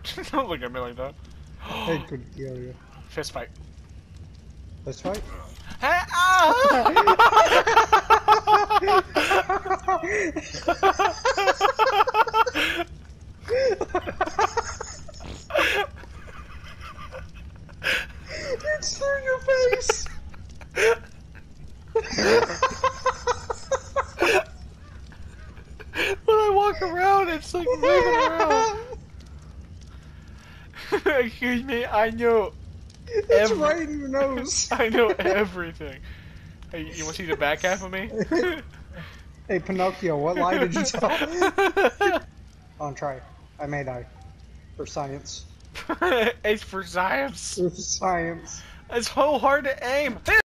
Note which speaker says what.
Speaker 1: Don't look at me like that.
Speaker 2: It could kill you.
Speaker 1: Fist fight.
Speaker 2: Fist fight?
Speaker 1: Hey, ah!
Speaker 2: It's through your face!
Speaker 1: When I walk around, it's like moving around. Excuse me, I know.
Speaker 2: It's right in your nose.
Speaker 1: I know everything. Hey, you want to see the back half of me?
Speaker 2: Hey, Pinocchio, what lie did you tell? On try. I may die. For science.
Speaker 1: It's for science.
Speaker 2: For science.
Speaker 1: It's so hard to aim.